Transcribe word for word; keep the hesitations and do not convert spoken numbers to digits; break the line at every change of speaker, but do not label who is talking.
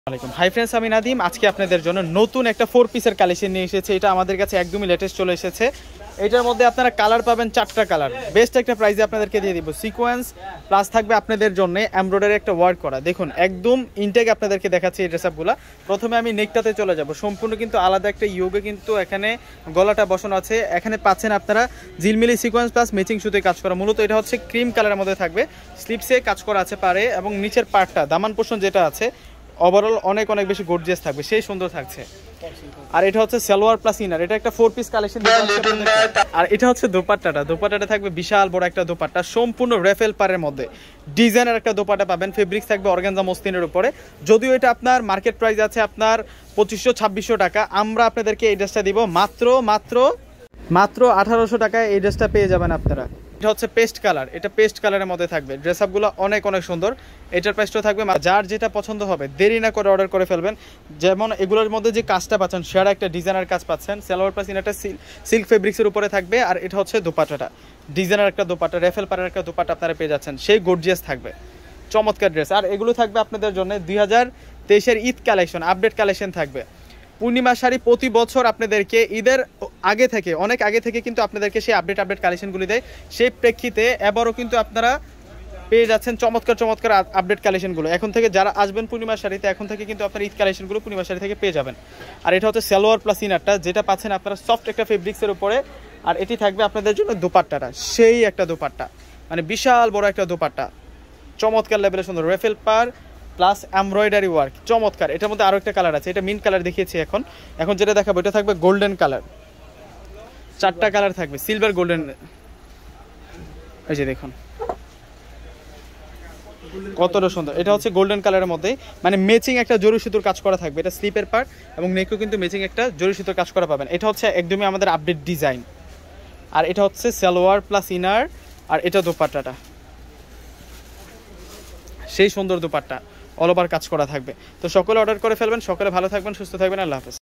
আসসালামু আলাইকুম। Hi friends, আমি নাদিম। আজকে আপনাদের জন্য নতুন একটা ফোর পিসের কালেকশন নিয়ে এসেছে। এটা আমাদের কাছে একদমই লেটেস্ট চলে এসেছে। এটার মধ্যে আপনারা কালার পাবেন চারটা কালার, বেস্ট একটা প্রাইসে আপনাদেরকে দিয়ে দিব। সিকোয়েন্স প্লাস থাকবে আপনাদের জন্য এমব্রয়ডারি একটা ওয়ার্ক করা। দেখুন একদম ইনটেক আপনাদেরকে দেখাচ্ছি এই ড্রেসআপগুলো। প্রথমে আমি নেকটাতে চলে যাব। সম্পূর্ণ কিন্তু আলাদা একটা ইয়োগে কিন্তু এখানে গলাটা বসানো আছে। এখানে পাচ্ছেন আপনারা ঝিলমিলি সিকোয়েন্স প্লাস ম্যাচিং সুতে কাজ করা। মূলত এটা হচ্ছে ক্রিম কালারের মধ্যে থাকবে, স্লিপসে কাজ করা আছে পারে, এবং নিচের পার্টটা দামান পোর্শন যেটা আছে ওভারঅল অনেক অনেক বেশি গর্জিয়াস থাকবে, সেই সুন্দর থাকছে। আর এটা হচ্ছে সালোয়ার প্লাস ইনার, এটা একটা ফোর পিস কালেকশন। আর এটা হচ্ছে দোপাট্টাটা। দোপাট্টাটা থাকবে বিশাল বড় একটা দোপাট্টা, সম্পূর্ণ রেফেল পারের মধ্যে ডিজাইনের একটা দোপাট্টা পাবেন। ফেব্রিক্স থাকবে অর্গানজা মসলিনের উপরে। যদিও এটা আপনার মার্কেট প্রাইস আছে আপনার পঁচিশশো ছাব্বিশশো টাকা, আমরা আপনাদেরকে এই ড্রেসটা দিব মাত্র মাত্র মাত্র আঠারোশো টাকায়। এই ড্রেসটা পেয়ে যাবেন আপনারা। এটা হচ্ছে পেস্ট কালার, এটা পেস্ট কালারের মধ্যে থাকবে। ড্রেস আপগুলো অনেক অনেক সুন্দর। এটার প্রাইসটা থাকবে, যার যেটা পছন্দ হবে দেরি না করে অর্ডার করে ফেলবেন। যেমন এগুলোর মধ্যে যে কাজটা পাচ্ছেন সেরা একটা ডিজাইনার কাজ পাচ্ছেন। সালোয়ার প্লাস ইনারটা সিল্ক ফেব্রিক্সের উপরে থাকবে। আর এটা হচ্ছে দোপাট্টাটা, ডিজাইনার একটা দোপাট্টা, রেফেল পারের একটা দোপাট্টা আপনারা পেয়ে যাচ্ছেন, সেই গর্জিয়াস থাকবে, চমৎকার ড্রেস। আর এগুলো থাকবে আপনাদের জন্য দুই হাজার তেইশের ঈদ কালেকশন, আপডেট কালেকশন থাকবে। পূর্ণিমা শাড়ি প্রতি বছর আপনাদেরকে ঈদের আগে থেকে, অনেক আগে থেকে কিন্তু আপনাদেরকে সেই আপডেট আপডেট কালেকশনগুলি দেয়। সেই প্রেক্ষিতে এবারও কিন্তু আপনারা পেয়ে যাচ্ছেন চমৎকার চমৎকার আপডেট কালেকশনগুলো। এখন থেকে যারা আসবেন পূর্ণিমা শাড়িতে, এখন থেকে কিন্তু আপনার ঈদ কালেকশনগুলো পূর্ণিমা শাড়ি থেকে পেয়ে যাবেন। আর এটা হচ্ছে সালোয়ার প্লাস ইনারটা, যেটা পাচ্ছেন আপনারা সফট একটা ফেব্রিক্সের উপরে। আর এটি থাকবে আপনাদের জন্য দোপাট্টাটা, সেই একটা দোপাট্টা, মানে বিশাল বড় একটা দোপাট্টা, চমৎকার লেভেলের সুন্দর রেফেল পার প্লাস এমব্রয়ডারি ওয়ার্ক, চমৎকার। এটার মধ্যে আরও একটা কালার আছে, এটা মিন্ট কালার দেখিয়েছি। এখন এখন যেটা দেখাবো এটা থাকবে গোল্ডেন কালার। চারটা কালার থাকবে, সিলভার গোল্ডেন। এই যে দেখুন কতটা সুন্দর। এটা হচ্ছে গোল্ডেন কালারের মধ্যে, মানে ম্যাচিং একটা জরি সুতোর কাজ করা থাকবে। এটা স্লিপের পার্ট এবং নেকও কিন্তু ম্যাচিং একটা জরি সুতোর কাজ করা পাবেন। এটা হচ্ছে একদমই আমাদের আপডেট ডিজাইন। আর এটা হচ্ছে সালোয়ার প্লাস ইনার, আর এটা দোপাট্টাটা, সেই সুন্দর দোপাট্টা, অল ওভার কাজ করা থাকবে। তো সকলে অর্ডার করে ফেলবেন। সকলে ভালো থাকবেন, সুস্থ থাকবেন। আল্লাহ হাফেজ।